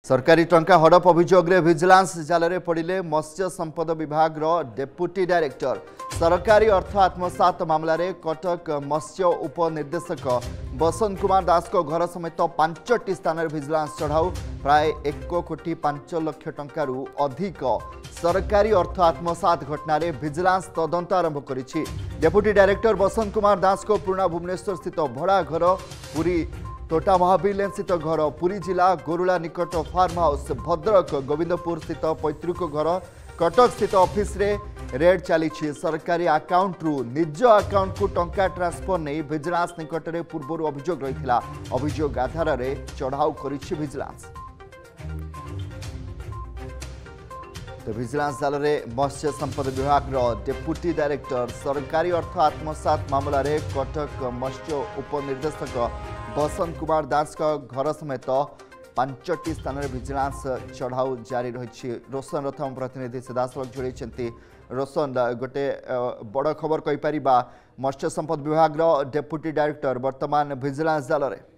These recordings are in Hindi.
सरकारी टंका हड़प अभियोग रे विजिलेंस जाल पड़े मत्स्य संपद विभाग डेप्यूटी डायरेक्टर सरकारी अर्थ आत्मसात मामला रे कटक मत्स्य उपनिर्देशक बसंत कुमार दास को घर समेत 5टी स्थान विजिलेंस चढ़ाऊ प्राय 1,05,00,000 टंकारु अधिक सरकारी अर्थ आत्मसात घटना विजिलेंस तदंत आरंभ करिछि। डेप्यूटी डायरेक्टर बसंत कुमार दास को पुराना भुवनेश्वर स्थित भड़ा घर पुरी टोटा महाविलेन स्थित घर पुरी जिला गोरुला निकट फार्म हाउस भद्रक गोविंदपुर स्थित पैतृक घर कटक स्थित ऑफिस रे रेड चली सरकारी अकाउंट रु निज अकाउंट को टंका ट्रांसफर नहीं विजिलेंस निकट में पूर्व अभियोग रही अभियोग आधार में चढ़ाऊ करिछि विजिलेंस। तो विजिलेंस जाल में मत्स्य संपद विभाग डेप्यूटी डायरेक्टर सरकारी अर्थ आत्मसात मामला रे कटक मत्स्य उपनिर्देशक बसंत कुमार दास का घर समेत 5टी स्थान में विजिलेंस चढ़ाऊ जारी रही। रोशन रथ प्रतिनिधि सीधासलख जोड़ी रोशन गोटे बड़ खबर कहीपर मत्स्य संपद विभाग डेप्यूटी डायरेक्टर वर्तमान विजिलेंस जाल में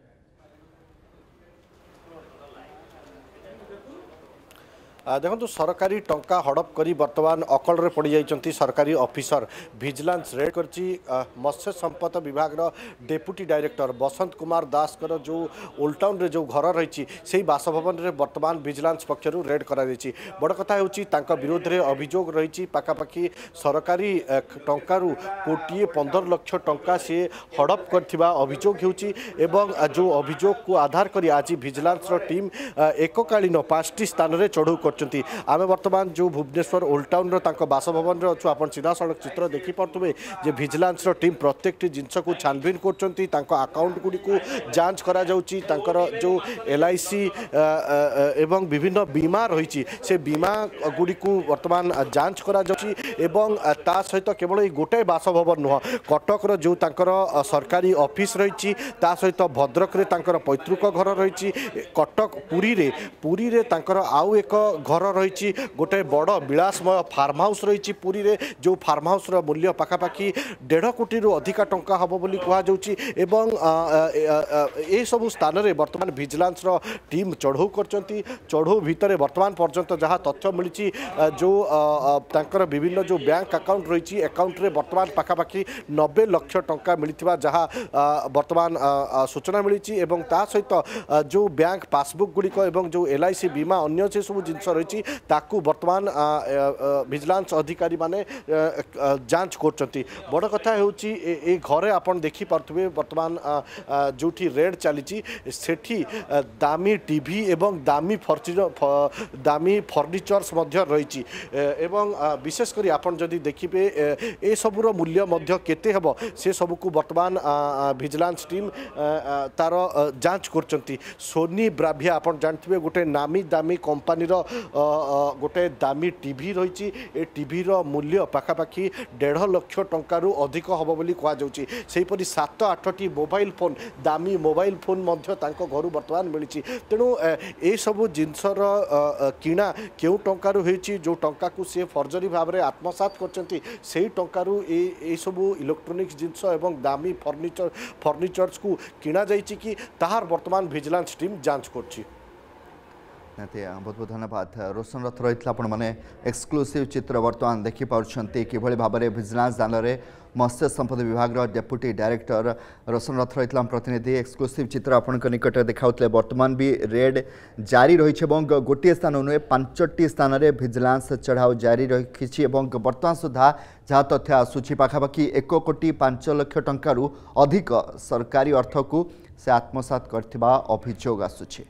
देखो सरकारी टंका हड़प करी वर्तमान अकल रे पड़ जाइछंती सरकारी ऑफिसर विजिलेंस रेड करची मत्स्य संपद विभाग डेप्यूटी डायरेक्टर बसंत कुमार दास कर जो ओल्ड टाउन रे जो घर रही से बासभवन रे वर्तमान विजिलेंस पक्षरु रेड करा देछि। बड़ कथा होछि तांका विरोध रे अभियोग रही पाखापाखि सरकारी टंकारु 1,15,00,000 टंका से हड़प करथिबा अभियोग होछि एवं जो अभियोग को आधार करी आज विजिलेंस रो टीम एककालीन 5टी स्थान रे चढ़ऊ आमे वर्तमान जो भुवनेश्वर ओल्ड टाउन बासभवन अच्छु आप सीधा सड़क चित्र देखिपे जे विजिलेंस टीम प्रत्येक जिनस को छानबीन कर अकाउंट गुड़ी को जांच करा जाउची जो LIC एवं विभिन्न बीमा रही से बीमा गुड़ी को वर्तमान जांच करा जाउची एवं ता सहित केवल ये गोटे बासभवन नुह कटक जो सरकारी ऑफिस रही सहित भद्रक रे पैतृक घर रही कटक पुरी रे आउ एक घर रही गोटे बड़ विलासमय फार्म हाउस रही पुरी रे जो फार्म हाउस मूल्य पाखापाखि 1.5 कोटी रु अधिका टंका हम बोली कहुच्छी एवं ए सबु स्थान में वर्तमान विजिलेंस टीम चढ़ऊ करचंती। चढ़ऊ भितर वर्तमान पर्यंत जहाँ तथ्य मिली जो तांकर विभिन्न जो बैंक अकाउंट रही अकाउंट रे वर्तमान पाखापाखि 90 लाख टंका मिलता जहाँ वर्तमान सूचना मिली एवं ता सहित जो बैंक पासबुक गुड़िक एवं जो LIC बीमा अन्य से सब जिनस रही ताकू वर्तमान विजिलेंस अधिकारी माने जांच करचंती। बड़ कथा होची ए घरे आपण देखि पारथुबे वर्तमान जोठी रेड चली सेठी दामी टीवी एवं दामी फर्निचर्स मध्य रही एवं विशेष करी आपण जदि देखिबे ए सबुर मूल्य मध्य केते हेबो से सबको वर्तमान विजिलेंस टीम तार जांच करचंती। सोनी ब्राभिया आपण जानथिबे गोटे नामी दामी कंपनी गोटे दामी टीवी रही टीवी मूल्य पाखापाखि 1.5 लाख टंकारु अधिक हम बोली कहुच्छी। सेहीपरि 7-8टी मोबाइल फोन दामी मोबाइल फोन घर वर्तमान मिली तेणु ए सबु जिनसर किणा क्यों टंकारु होईची जो टंका को सी फर्जरी भाव में आत्मसात करचंती सेही टंकारु ए सबु इलेक्ट्रोनिक्स जिनस एवं दामी फर्निचर्स को किणा जाइची कि ताहार वर्तमान विजिलेंस टीम जांच करची। बहुत बहुत धन्यवाद रोशन रथ रही मैंने एक्सक्लूसिव चित्र बर्तमान देखिपुंट कि भाव में विजिलेंस जाल में मत्स्य संपद विभाग डेप्यूटी डायरेक्टर रोशन रथ रही प्रतिनिधि एक्सक्लूसिव चित्र आपण निकट देखा वर्तमान भी रेड जारी रही गोटे स्थान नुहे 5टी स्थान में विजिलेंस चढ़ाऊ जारी रही वर्तमान सुधा जहाँ तथ्य आसूची पाखापाखि 1,05,00,000 टंकारु अधिक सरकारी अर्थ को से आत्मसात करथिबा अभियोग आसूची।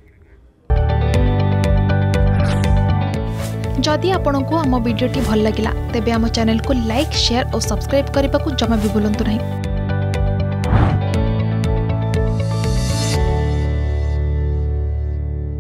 जदि आपंक आम भिडी भल लगा तेब आम चैनल को लाइक शेयर और सब्सक्राइब करने को जमा भी भूलु नहीं।